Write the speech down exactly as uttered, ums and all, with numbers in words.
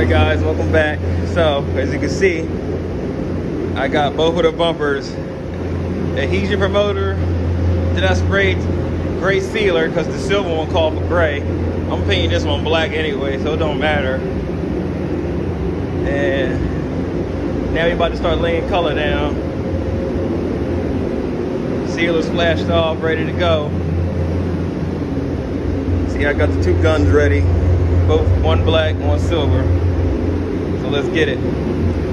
Alright guys, welcome back. So, as you can see, I got both of the bumpers. Adhesion promoter, then I sprayed gray sealer because the silver one called for gray. I'm painting this one black anyway, so it don't matter. And now we're about to start laying color down. Sealer splashed off, ready to go. See, I got the two guns ready. Both one black, one silver. So let's get it.